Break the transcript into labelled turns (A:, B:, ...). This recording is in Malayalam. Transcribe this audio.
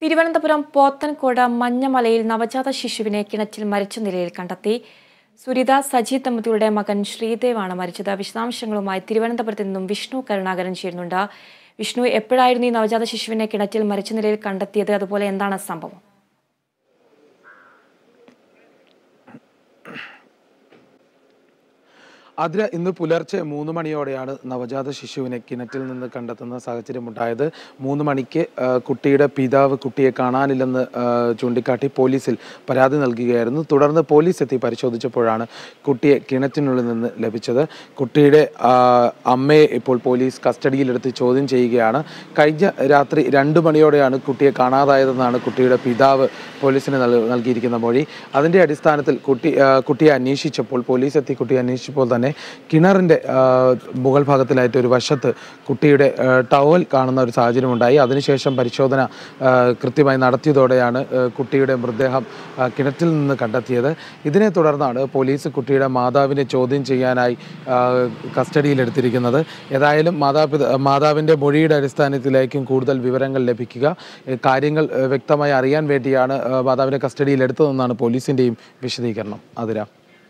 A: തിരുവനന്തപുരം പോത്തൻകോട് മഞ്ഞമലയിൽ നവജാത ശിശുവിനെ കിണറ്റിൽ മരിച്ച നിലയിൽ കണ്ടെത്തി. സുരിത സജി ദമ്പതികളുടെ മകൻ ശ്രീദേവാണ് മരിച്ചത്. വിശദാംശങ്ങളുമായി തിരുവനന്തപുരത്ത് നിന്നും വിഷ്ണു കരുണാകരൻ ചേരുന്നുണ്ട്. വിഷ്ണു, എപ്പോഴായിരുന്നു ഈ നവജാത ശിശുവിനെ കിണറ്റിൽ മരിച്ച നിലയിൽ കണ്ടെത്തിയത്? അതുപോലെ എന്താണ് സംഭവം?
B: അതിന് ഇന്ന് പുലർച്ചെ 3 മണിയോടെയാണ് നവജാത ശിശുവിനെ കിണറ്റിൽ നിന്ന് കണ്ടെത്തുന്ന സാഹചര്യമുണ്ടായത്. 3 മണിക്ക് കുട്ടിയുടെ പിതാവ് കുട്ടിയെ കാണാനില്ലെന്ന് ചൂണ്ടിക്കാട്ടി പോലീസിൽ പരാതി നൽകുകയായിരുന്നു. തുടർന്ന് പോലീസ് എത്തി പരിശോധിച്ചപ്പോഴാണ് കുട്ടിയെ കിണറ്റിനുള്ളിൽ നിന്ന് ലഭിച്ചത്. കുട്ടിയുടെ അമ്മയെ ഇപ്പോൾ പോലീസ് കസ്റ്റഡിയിലെടുത്ത് ചോദ്യം ചെയ്യുകയാണ്. കഴിഞ്ഞ രാത്രി 2 മണിയോടെയാണ് കുട്ടിയെ കാണാതായതെന്നാണ് കുട്ടിയുടെ പിതാവ് പോലീസിന് നൽകിയിരിക്കുന്ന മൊഴി. അതിൻ്റെ അടിസ്ഥാനത്തിൽ കുട്ടിയെ അന്വേഷിച്ചപ്പോൾ പോലീസ് എത്തി കുട്ടിയെ അന്വേഷിച്ചപ്പോൾ തന്നെ കിണറിൻ്റെ മുകൾ ഭാഗത്തിലായിട്ട് ഒരു വശത്ത് കുട്ടിയുടെ ടവൽ കാണുന്ന ഒരു സാഹചര്യമുണ്ടായി. അതിനുശേഷം പരിശോധന കൃത്യമായി നടത്തിയതോടെയാണ് കുട്ടിയുടെ മൃതദേഹം കിണറ്റിൽ നിന്ന് കണ്ടെത്തിയത്. ഇതിനെ തുടർന്നാണ് പോലീസ് കുട്ടിയുടെ മാതാവിനെ ചോദ്യം ചെയ്യാനായി കസ്റ്റഡിയിലെടുത്തിരിക്കുന്നത്. ഏതായാലും മാതാവിൻ്റെ മൊഴിയുടെ അടിസ്ഥാനത്തിലായിരിക്കും കൂടുതൽ വിവരങ്ങൾ ലഭിക്കുക. കാര്യങ്ങൾ വ്യക്തമായി അറിയാൻ വേണ്ടിയാണ് മാതാവിനെ കസ്റ്റഡിയിലെടുത്തതെന്നാണ് പോലീസിൻ്റെയും വിശദീകരണം. അതിരാ